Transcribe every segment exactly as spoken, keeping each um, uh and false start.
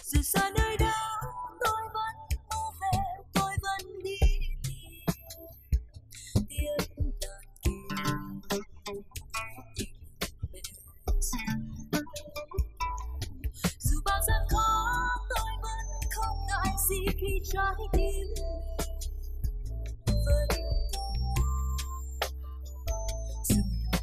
Dù xa nơi đâu tôi vẫn mơ về, tôi vẫn đi tìm tiếng đàn kia. Dù bao gian khó tôi vẫn không ngại gì khi trái tim vẫn dù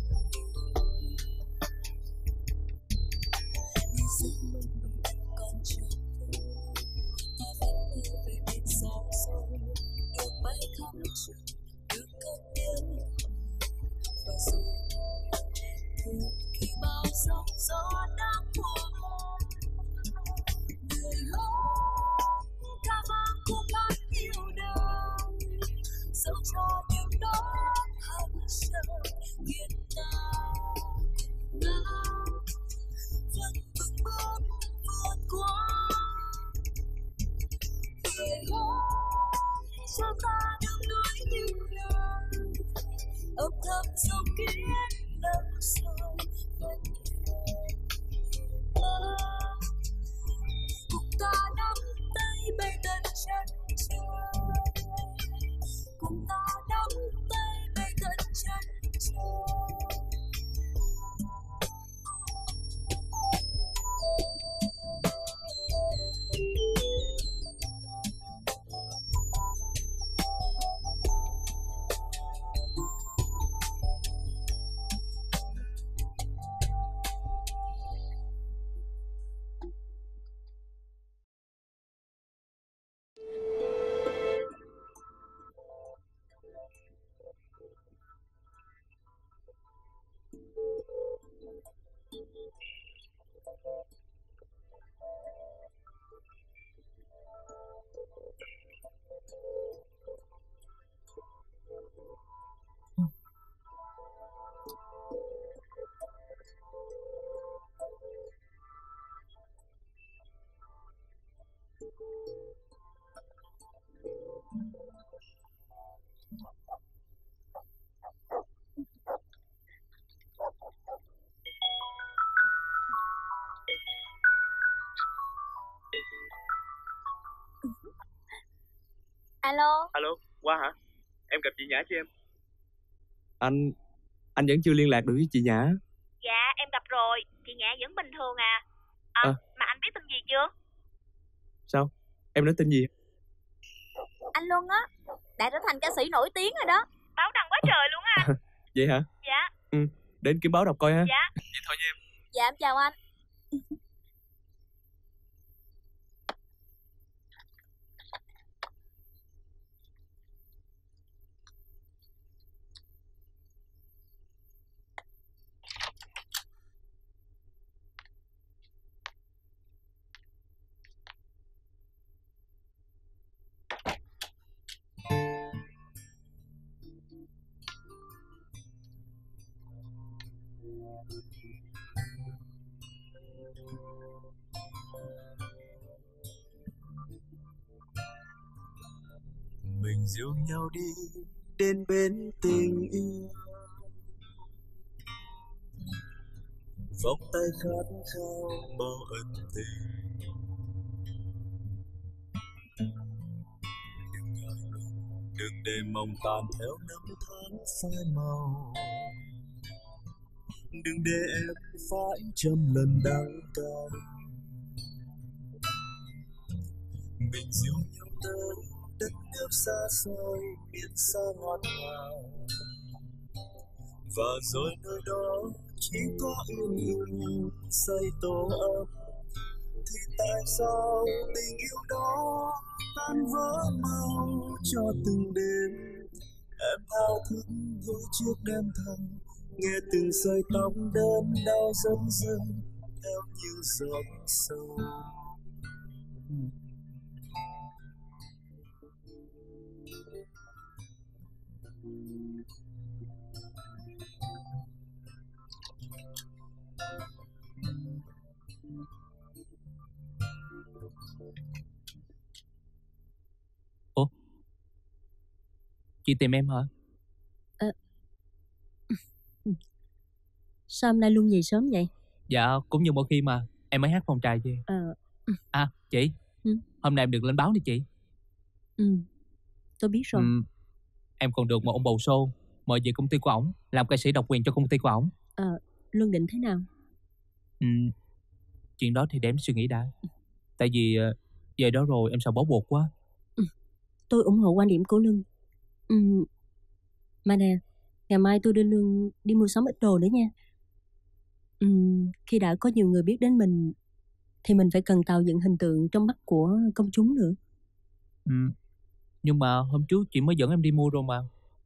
như giấc mơ mình còn chưa thôi, ta vẫn mơ về bên xa xôi, được bay khắp trời, được cất tiếng và rồi thương khi bao sóng gió đang qua. Người hỡi ca vang khúc hát yêu đời, dẫu cho những đóa hồng trời nghiền ngao ngao vẫn vững bước vượt qua. Người hỡi cho ta đừng nói những lời âm thầm sâu kín đậm sâu vẫn yêu. Cùng ta nắm tay bay tận chân trời, cùng ta nắm tay bay tận chân trời. Alo. Alo, qua hả? Em gặp chị Nhã chưa em? Anh Anh vẫn chưa liên lạc được với chị Nhã. Dạ em gặp rồi, chị Nhã vẫn bình thường à. À, à. Mà anh biết tin gì chưa? Sao? Em nói tin gì? Anh Luân á đã trở thành ca sĩ nổi tiếng rồi đó. Báo đăng quá trời luôn á anh. Vậy hả? Dạ. Ừ, đến kiếm báo đọc coi ha. Dạ. Vậy thôi nha em. Dạ em chào anh. Mình dìu nhau đi đến bên tình yêu, vòng tay khát khao bao ân tình. Đừng ngại ngùng, đừng để mong tàn theo năm tháng phai màu. Đừng để em phải trăm lần đắng cay. Mình dìu nhau tới đất nước xa xôi, biển xa ngọt ngào, và rồi nơi đó chỉ có yêu yêu xây tổ ấm. Thì tại sao tình yêu đó tan vỡ mau cho từng đêm? Em thao thức với chiếc đêm thầm, nghe từng sợi tóc đớn đau dần dần theo những giọt sâu. Ủa? Chị tìm em hả? À. Sao hôm nay Luân về sớm vậy? Dạ cũng như mỗi khi mà em mới hát phòng trà về. Ờ, À chị, Ừ. hôm nay em được lên báo đi chị. Ừ, tôi biết rồi. Ừ, em còn được một ông bầu xô mời về công ty của ổng làm ca sĩ độc quyền cho công ty của ổng. Ờ, lương định thế nào? Ừ, chuyện đó thì để em suy nghĩ đã. Tại vì ờ, về đó rồi em sợ bó buộc quá. Ừ, tôi ủng hộ quan điểm của Lương. Ừ, mà nè, ngày mai tôi đưa Lương đi mua sắm ít đồ nữa nha. Ừ, khi đã có nhiều người biết đến mình thì mình phải cần tạo dựng hình tượng trong mắt của công chúng nữa. Ừ, nhưng mà hôm trước chị mới dẫn em đi mua rồi mà.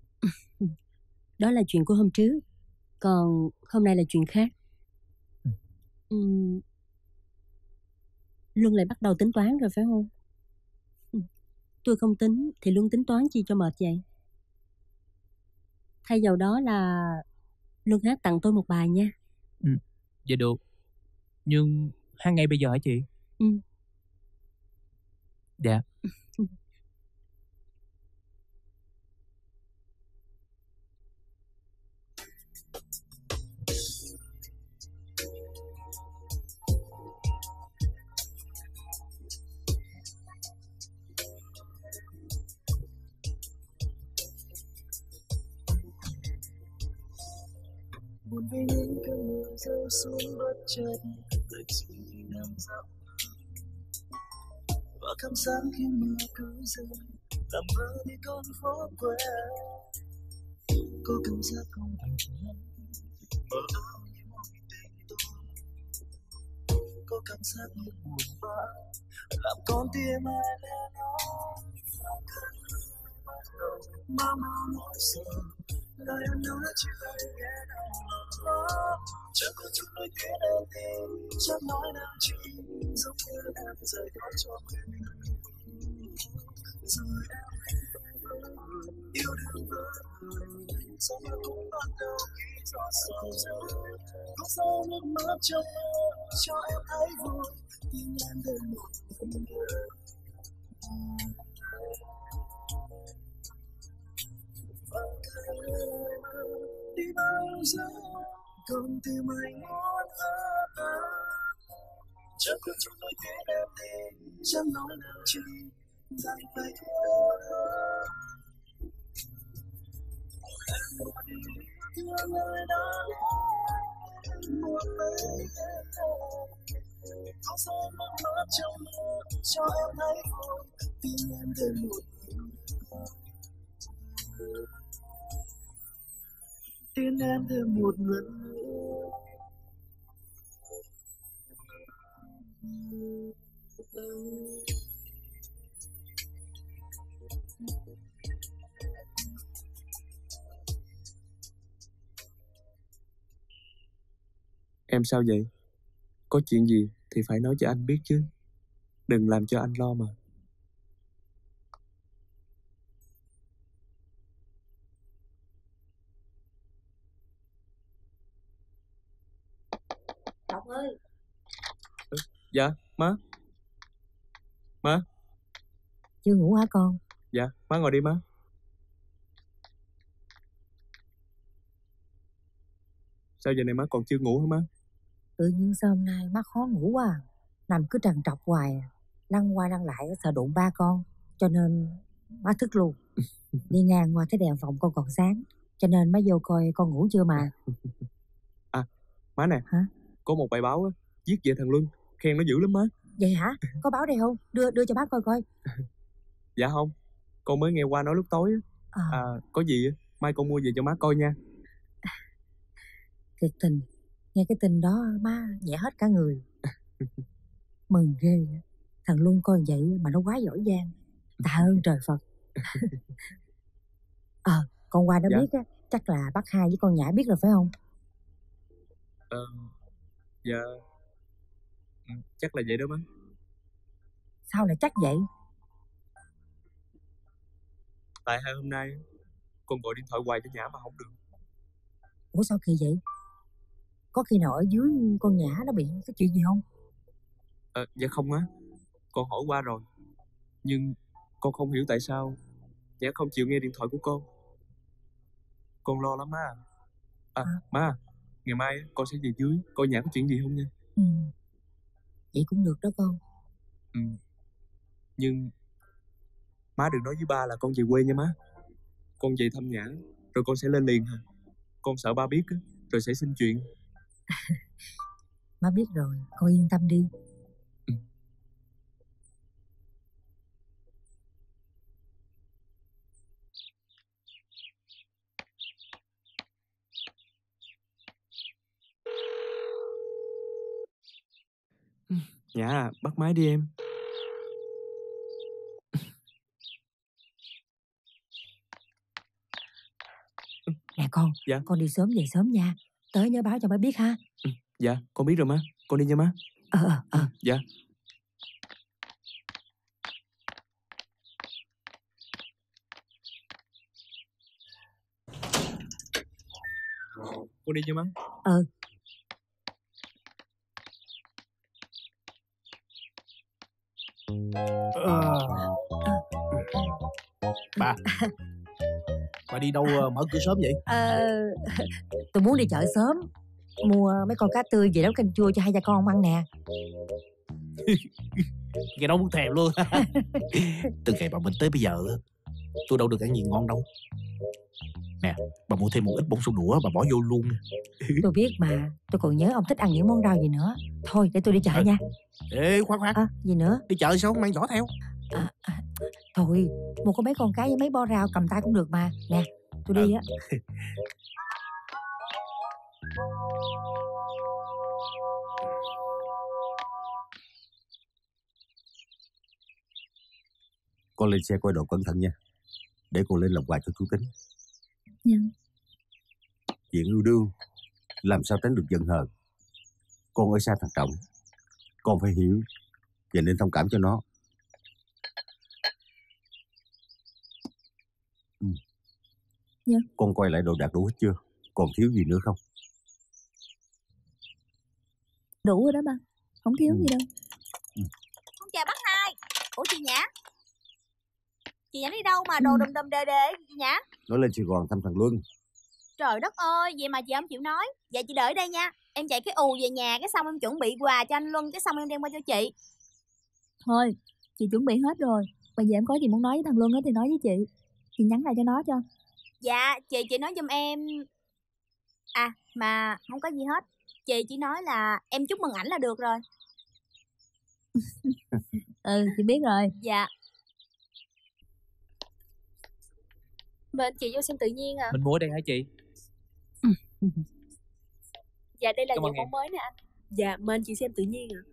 Đó là chuyện của hôm trước, còn hôm nay là chuyện khác. Ừ. Ừ, Luân lại bắt đầu tính toán rồi phải không? Ừ, tôi không tính thì Luân tính toán chi cho mệt vậy? Thay vào đó là Luân hát tặng tôi một bài nha. Ừ, dạ được. Nhưng hát ngay bây giờ hả chị? Ừ. Dạ. Ừ. Buồn vì những cơn mưa rơi xuống bất chợt, lạnh suy nghĩ nằm dạo và cảm giác khi mưa cứ rơi làm vỡ đi con phố quen. Có cảm giác không thành thật, mơ ảo như mối tình tôi. Có cảm giác như buồn bã làm con tim ai lên nói. Mama nói sợ lời em nói chưa nghe đâu lòng. Chẳng có chút lời tiếng đầu tiên, chẳng nói nào chỉ giống như em rời khỏi cho mình. Rồi em yêu đương với người, sao mà cũng bắt đầu khi gió sầu rơi. Có sao nước mắt trong mơ cho em thấy vui, nhưng em thêm một lần nữa. Đi bao giờ con tim anh muốn ở chẳng có chút nói tiếng em đi chẳng nói nào chi rằng phải thôi em muốn đi thương người đó muốn lấy có sao nước mắt trong mơ cho em thấy vui tim em thêm một tin em thêm một lần nữa. Em sao vậy? Có chuyện gì thì phải nói cho anh biết chứ. Đừng làm cho anh lo mà. Ngọc ơi. Dạ, má. Má. Chưa ngủ hả con? Dạ, má ngồi đi má. Sao giờ này má còn chưa ngủ hả má? Tự nhiên sao hôm nay má khó ngủ quá à. Nằm cứ trằn trọc hoài à. Lăn qua lăn lại sợ đụng ba con, cho nên má thức luôn. Đi ngang qua thấy đèn phòng con còn sáng, cho nên má vô coi con ngủ chưa mà. À, má nè. Hả? Có một bài báo á, viết về thằng Luân, khen nó dữ lắm má. Vậy hả? Có báo đây không? Đưa đưa cho bác coi coi. Dạ không, con mới nghe qua nói lúc tối á. À, À, có gì á, mai con mua về cho má coi nha. thiệt tình, nghe cái tin đó má nhẹ hết cả người. Mừng ghê. Thằng Luân coi vậy mà nó quá giỏi giang. Tạ ơn trời Phật. Ờ, à, con qua nó Dạ. biết á, chắc là bác Hai với con Nhã biết rồi phải không? Ờ, dạ, ừ, chắc là vậy đó má. Sao lại chắc vậy? Tại hai hôm nay con gọi điện thoại hoài cho Nhã mà không được. Ủa sao kỳ vậy? Có khi nào ở dưới con Nhã nó bị cái chuyện gì không? Ờ, dạ không á, con hỏi qua rồi. Nhưng con không hiểu tại sao Nhã không chịu nghe điện thoại của con. Con lo lắm má. À, À. má, ngày mai con sẽ về dưới coi Nhã có chuyện gì không nha. Ừ. Vậy cũng được đó con. Ừ. Nhưng má đừng nói với ba là con về quê nha má. Con về thăm Nhã rồi con sẽ lên liền hả? Con sợ ba biết rồi sẽ xin chuyện. Má biết rồi, con yên tâm đi. Ừ. Nhã à, bắt máy đi em. Nè con, Dạ. Con đi sớm về sớm nha. Tới nhớ báo cho má biết ha. Ừ, dạ, con biết rồi má. Con đi nha má. Ờ ờ ờ. Ừ, dạ. Con đi nha má. Ờ. Ờ. Bà Bà đi đâu mở cửa sớm vậy? Ờ, tôi muốn đi chợ sớm mua mấy con cá tươi về nấu canh chua cho hai cha con ăn nè. Nghe nói muốn thèm luôn. Từ ngày bà Minh tới bây giờ tôi đâu được ăn gì ngon đâu. Nè, bà mua thêm một ít bông sung đũa bà bỏ vô luôn. Tôi biết mà, tôi còn nhớ ông thích ăn những món rau gì nữa. Thôi để tôi đi chợ à. nha. Ê khoan khoan à, Gì nữa? Đi chợ sao không mang giỏ theo? à, à, Thôi mua có mấy con cái với mấy bó rau cầm tay cũng được mà. Nè tôi đi á. Ừ. Con lên xe coi đồ cẩn thận nha. Để con lên làm quà cho chú Tính. Dạ. Chuyện yêu đương làm sao tránh được giận hờn. Con ở xa thằng Trọng, con phải hiểu và nên thông cảm cho nó. Ừ. Dạ. Con coi lại đồ đạc đủ hết chưa? Còn thiếu gì nữa không? Đủ rồi đó ba, không thiếu Ừ. gì đâu. Ừ. Con chào bác hai. Ủa chị Nhã? Chị Nhã đi đâu mà đồ Ừ. đùm đùm đề đề chị Nhã? Nó lên Sài Gòn thăm thằng Luân. Trời đất ơi, vậy mà chị không chịu nói. Vậy chị đợi đây nha. Em chạy cái ù về nhà, cái xong em chuẩn bị quà cho anh Luân, cái xong em đem qua cho chị. Thôi, chị chuẩn bị hết rồi. Bây giờ em có gì muốn nói với thằng Luân á thì nói với chị. Chị nhắn lại cho nó cho. Dạ, chị chị nói giùm em. À, mà không có gì hết. Chị chỉ nói là em chúc mừng ảnh là được rồi. Ừ, chị biết rồi. Dạ. Mời chị vô xem tự nhiên à. Mình mua ở đây hả chị? Dạ đây là Cảm những ơn em. món mới nè anh. Dạ mời anh chị xem tự nhiên à. Ừ.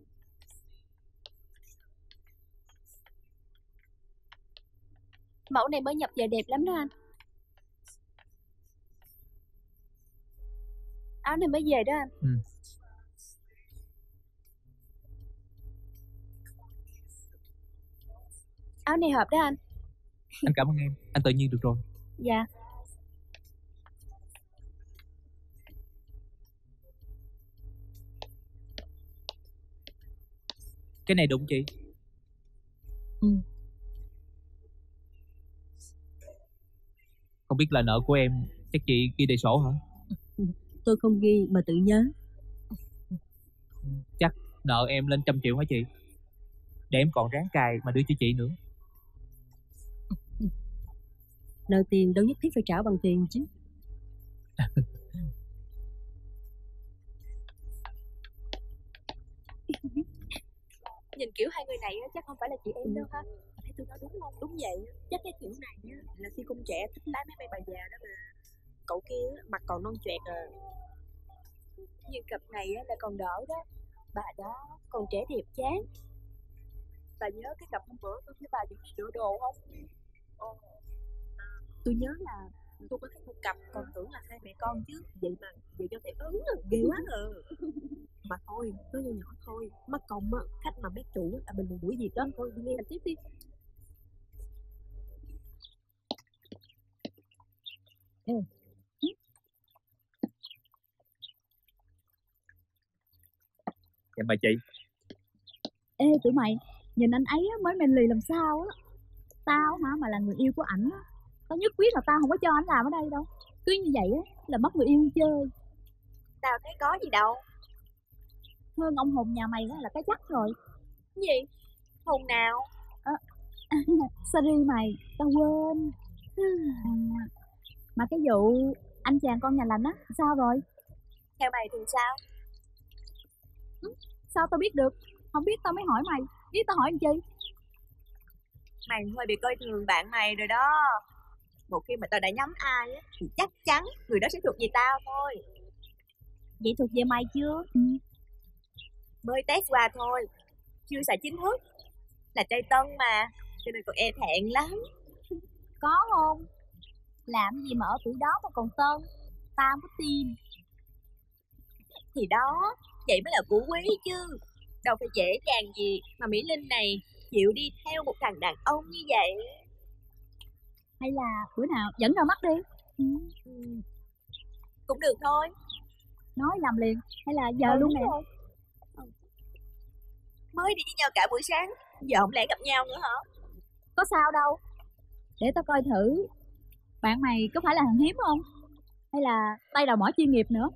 Mẫu này mới nhập về đẹp lắm đó anh. Áo này mới về đó anh. Ừ. Áo này hợp đó anh. Anh cảm ơn em. Anh tự nhiên được rồi. Dạ. Cái này đúng chị? Ừ. Không biết là nợ của em chắc chị ghi đầy sổ hả? Tôi không ghi mà tự nhớ. Chắc nợ em lên trăm triệu hả chị? Để em còn ráng cài mà đưa cho chị nữa. Nợ tiền đâu nhất thiết phải trả bằng tiền chứ. Nhìn kiểu hai người này á, chắc không phải là chị em đâu ha. Thấy tôi nói đúng không? Đúng vậy. Chắc cái kiểu này á, là khi con trẻ thích lái máy bay bà già đó mà. Cậu kia á, mặt còn non choẹt à. Nhưng cặp này á, là còn đỡ đó. Bà đó còn trẻ đẹp chán. Bà nhớ cái cặp hôm bữa tôi với bà những đồ đồ không? Ồ. À, tôi nhớ là tôi có thấy một cặp còn tưởng là hai mẹ con chứ. Vậy mà vậy cho thể ứng à, ghê quá à. Mà thôi, nói nhỏ nhỏ thôi. Mắc công á, khách mà mấy chủ á, là mình đuổi việc đó. Thôi đi nghe làm tiếp đi. Ừ. Dạ mời chị. Ê tụi mày, nhìn anh ấy á, mới manly làm sao á. Tao hả mà là người yêu của ảnh á, tao nhất quyết là tao không có cho anh làm ở đây đâu. Cứ như vậy á là mất người yêu chơi. Tao thấy có gì đâu. Hơn ông Hùng nhà mày á là cái chắc rồi. Gì? Hôm nào? À, sorry mày, tao quên. À, mà cái vụ anh chàng con nhà lành á, sao rồi? Theo mày thì sao? Ừ, sao tao biết được? Không biết tao mới hỏi mày, biết tao hỏi làm chi? Mày hơi bị coi thường bạn mày rồi đó. Một khi mà tao đã nhắm ai á, thì chắc chắn người đó sẽ thuộc về tao thôi. Vậy thuộc về mày chưa? Ừ. Mới test qua thôi, chưa xài chính thức. Là trai tân mà, cho nên còn e thẹn lắm. Có không? Làm gì mà ở tuổi đó mà còn tân, tao không có tin. Thì đó, vậy mới là củ quý chứ. Đâu phải dễ dàng gì mà Mỹ Linh này chịu đi theo một thằng đàn ông như vậy. Hay là bữa nào dẫn ra mắt đi. Ừ. Ừ. Cũng được thôi. Nói làm liền hay là giờ ừ, luôn nè? Ừ. Mới đi với nhau cả buổi sáng, giờ không lẽ gặp nhau nữa hả? Có sao đâu. Để tao coi thử bạn mày có phải là thằng hiếm không? Hay là tay đầu mỏ chuyên nghiệp nữa?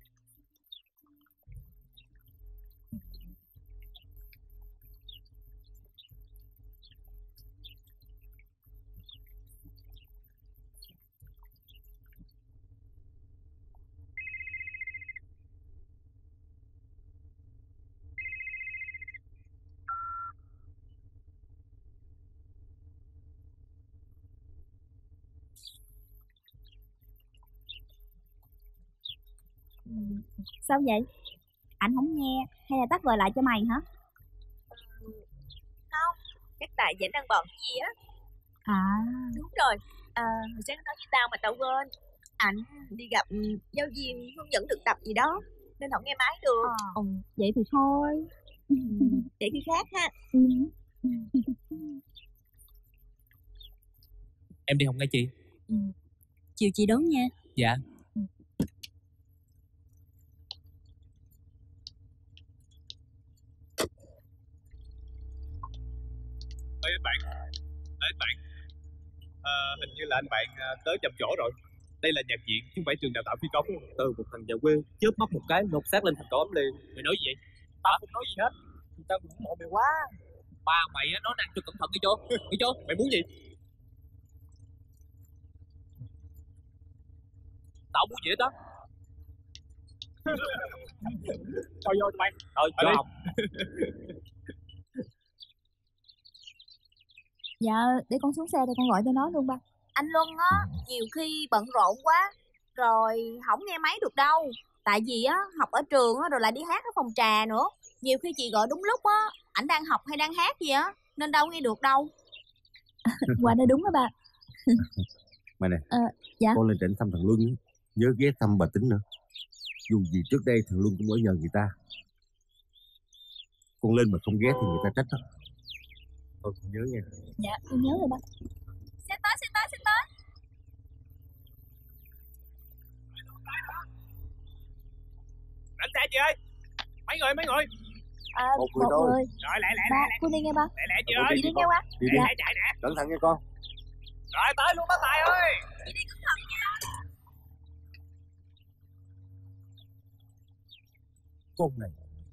Sao vậy? Anh không nghe hay là tắt gọi lại cho mày hả? Ừ, không, chắc tại vẫn đang bận cái gì á. À đúng rồi, à, hồi sáng nói với tao mà tao quên. Ảnh đi gặp giáo viên hướng dẫn thực tập gì đó nên không nghe máy được. À, ừ, vậy thì thôi. Ừ, để khi khác ha. Ừ. Em đi không nghe chị? Ừ. Chiều chị đón nha. Dạ. Ừ. Ê anh bạn, Ê anh bạn, à, hình như là anh bạn à, tới nhầm chỗ rồi. Đây là nhạc viện chứ không phải trường đào tạo phi công. Từ một thằng nhà quê chớp mắt một cái nộp xác lên thành cỏ ấm liền. Mày nói gì vậy? Tao không nói gì hết. Tao cũng ủng hộ mày quá. Ba mày á, nói năng cho cẩn thận nghe chưa? Nghe chưa? Mày muốn gì? Tao muốn gì hết đó. Thôi vô cho mày. Thôi vô học. Dạ, để con xuống xe rồi con gọi cho nó luôn ba. Anh Luân á, nhiều khi bận rộn quá, rồi không nghe máy được đâu. Tại vì á, học ở trường á, rồi lại đi hát ở phòng trà nữa. Nhiều khi chị gọi đúng lúc á, ảnh đang học hay đang hát gì á, nên đâu nghe được đâu. Qua đây đúng đó ba. Mày nè, à, dạ. con lên trển thăm thằng Luân, nhớ ghé thăm bà Tính nữa. Dù gì trước đây thằng Luân cũng ở nhờ người ta. Con lên mà không ghé thì người ta trách đó. Thôi con nhớ nha. Dạ, con nhớ rồi ba. Xe tới, xe tới, xe tới. Đánh xe chị ơi. Mấy người, mấy người. À, một người thôi. Người. Rồi, lẹ, lẹ, ba, lẹ. Con đi nghe ba. Lẹ, lẹ chị ơi. ơi. Chị đi nghe qua. Đi đi. Dạ. Chạy nè. Cẩn thận nha con. Rồi, tới luôn bác Tài ơi. Chị đi cẩn thận nha. Con này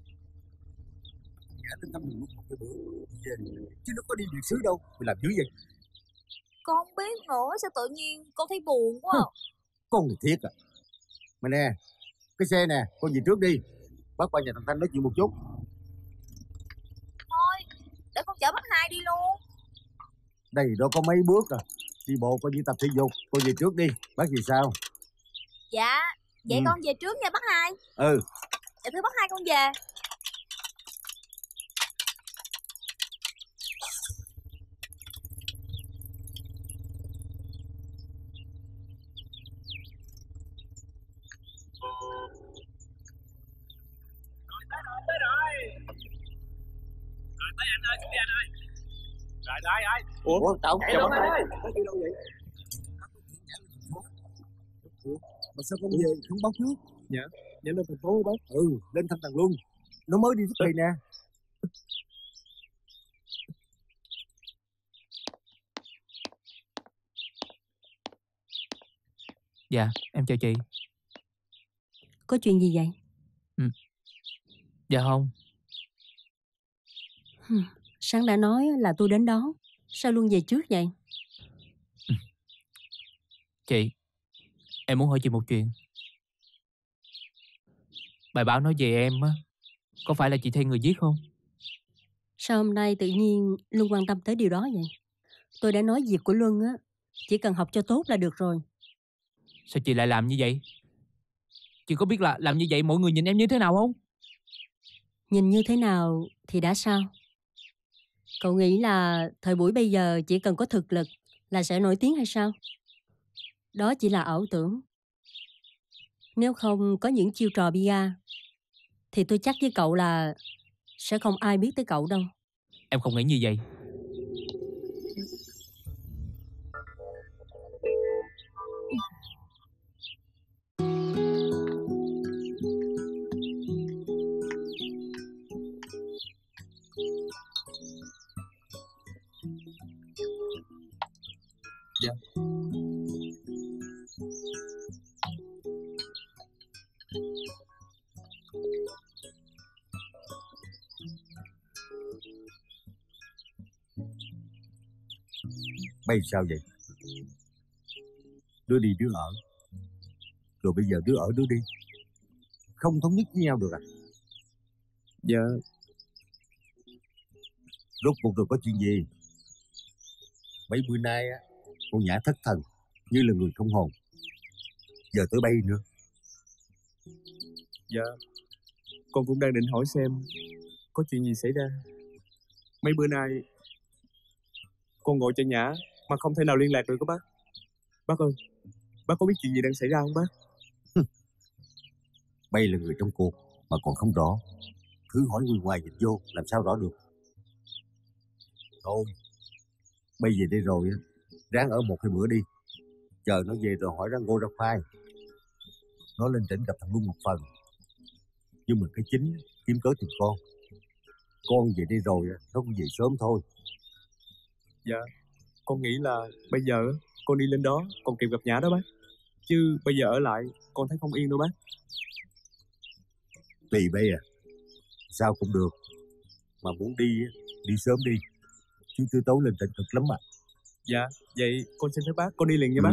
nhả lên thăm mình một cái bữa về, chứ nó có đi biệt xứ đâu. Mày làm dữ vậy? Con không biết nữa, sao tự nhiên con thấy buồn quá. Con này thiệt à. Mày nè, cái xe nè, con về trước đi. Bác qua nhà thằng Thanh nói chuyện một chút. Thôi, để con chở bác Hai đi luôn. Đây đó có mấy bước à. Đi bộ coi như tập thể dục. Con về trước đi, bác gì sao? Dạ, vậy ừ. con về trước nha bác Hai. Ừ. Dạ thưa bác Hai, con về. Rồi, tới rồi, tới rồi. Rồi, tới anh ơi, xuống đi anh ơi. Rồi, rồi, rồi. Ủa, Ủa tao chào bác ơi. Bác đi đâu vậy? Ủa, mà sao con về không báo trước? Dạ, dạ lên thành phố bác. Ừ, lên thăm thằng Luân. Nó mới đi xuất kỳ nè. Dạ, em chào chị. Có chuyện gì vậy? Ừ. Dạ không. Sáng đã nói là tôi đến đó, sao Luân về trước vậy? Chị, em muốn hỏi chị một chuyện. Bài báo nói về em á, có phải là chị thuê người viết không? Sao hôm nay tự nhiên Luân quan tâm tới điều đó vậy? Tôi đã nói việc của Luân á, chỉ cần học cho tốt là được rồi. Sao chị lại làm như vậy? Chị có biết là làm như vậy mọi người nhìn em như thế nào không? Nhìn như thế nào thì đã sao? Cậu nghĩ là thời buổi bây giờ chỉ cần có thực lực là sẽ nổi tiếng hay sao? Đó chỉ là ảo tưởng. Nếu không có những chiêu trò bia thì tôi chắc với cậu là sẽ không ai biết tới cậu đâu. Em không nghĩ như vậy. Dạ. Bay sao vậy? Đứa đi đứa ở, rồi bây giờ đứa ở đứa đi, không thống nhất với nhau được à? Dạ. Rốt cuộc rồi có chuyện gì? Mấy bữa nay á, con Nhã thất thần như là người không hồn. Giờ tới bay nữa. Dạ, con cũng đang định hỏi xem có chuyện gì xảy ra. Mấy bữa nay con gọi cho Nhã mà không thể nào liên lạc được các bác. Bác ơi, bác có biết chuyện gì đang xảy ra không bác? Bay là người trong cuộc mà còn không rõ, cứ hỏi người ngoài dịch vô làm sao rõ được. Thôi, Bay về đây rồi á, ráng ở một hai bữa đi, chờ nó về rồi hỏi ra ngô ra khoai. Nó lên tỉnh gặp thằng Luân một phần, nhưng mà cái chính kiếm cớ tìm con. Con về đây rồi á, nó cũng về sớm thôi. Dạ, con nghĩ là bây giờ con đi lên đó còn kịp gặp Nhã đó bác. Chứ bây giờ ở lại con thấy không yên đâu bác. Tùy Bay à, sao cũng được. Mà muốn đi, đi sớm đi, chứ tư tối lên tỉnh cực lắm mà. Dạ, vậy con xin phép bác, con đi liền nha ừ. bác.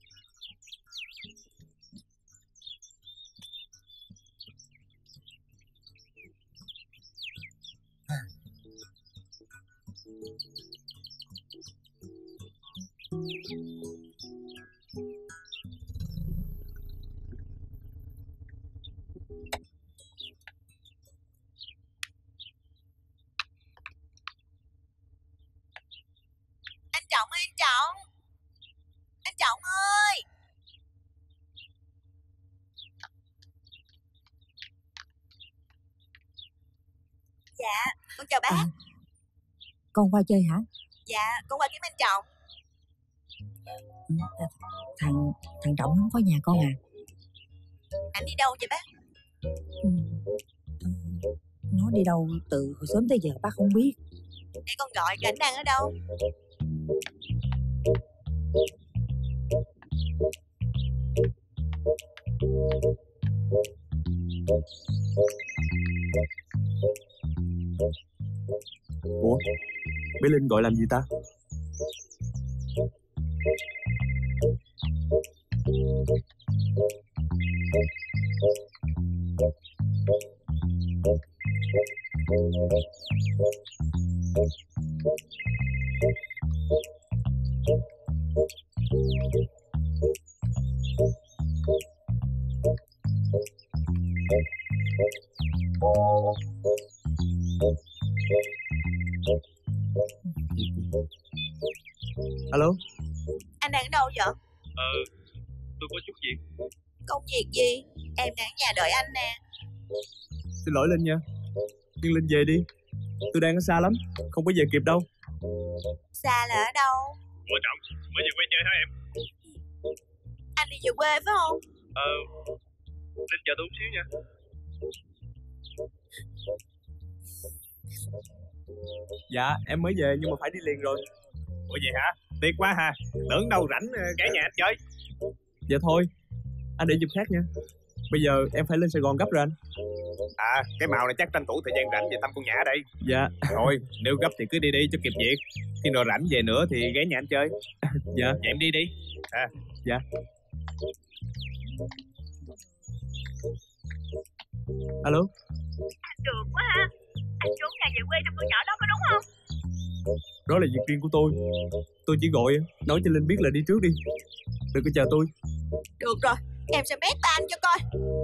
Anh Trọng ơi, anh Trọng. Anh Trọng ơi. Dạ, con chào bác. À, con qua chơi hả? Dạ, con qua kiếm anh Trọng. À, thằng thằng Trọng không có nhà con à? Anh đi đâu vậy bác? Ừ. Nó đi đâu từ hồi sớm tới giờ bác không biết. Để con gọi cảnh đang ở đâu. Ủa, bé Linh gọi làm gì ta? Alo. Anh đang ở đâu vậy? Ờ, tôi có chút việc. Công việc gì? Em đang ở nhà đợi anh nè. Xin lỗi Linh nha, nhưng Linh về đi, tôi đang ở xa lắm, không có về kịp đâu. Xa là ở đâu? Ủa Trọng, mới về quê chơi hả em? Anh đi về quê phải không? Ờ, Linh chờ tôi một xíu nha. Dạ, em mới về nhưng mà phải đi liền rồi. Ủa vậy hả? Tiếc quá ha, tưởng đâu rảnh cả nhà anh chơi. Dạ thôi, anh để dịp khác nha. Bây giờ em phải lên Sài Gòn gấp rồi anh. À, cái màu này chắc tranh thủ thời gian rảnh về thăm con Nhã đây. Dạ. Thôi, nếu gấp thì cứ đi đi cho kịp việc. Khi nào rảnh về nữa thì ghé nhà anh chơi. Dạ. Vậy em đi đi. À. Dạ. Alo. Anh được quá ha. Anh trốn nhà về quê trong con nhỏ đó có đúng không? Đó là việc riêng của tôi. Tôi chỉ gọi nói cho Linh biết là đi trước đi, đừng có chờ tôi. Được rồi, em sẽ bét ta anh cho coi.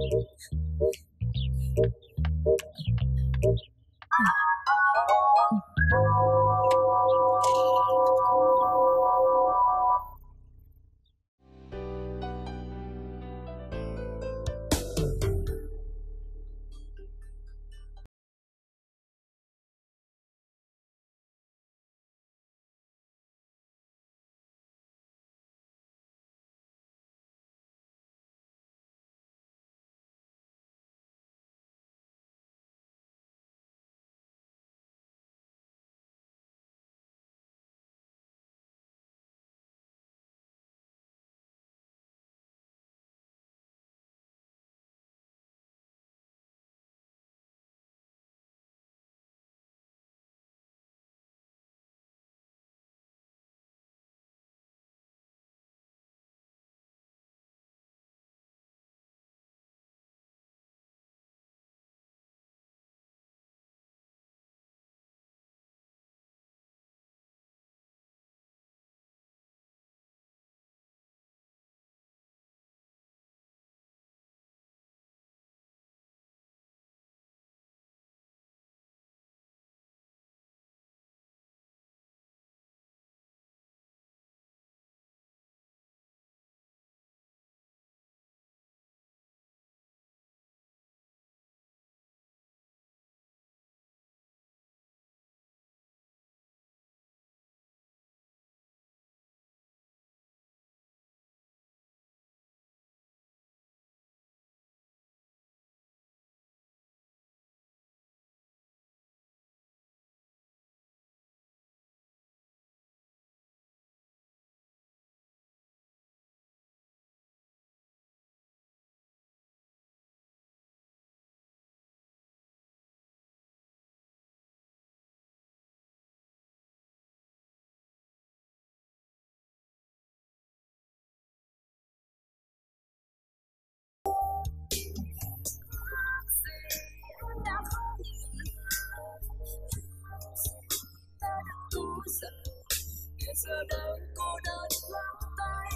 Giờ đang cô đơn vắng tay,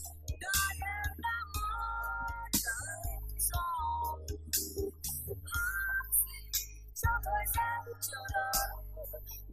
đợi em đã mất tay rồi. Cho thời gian chờ đợi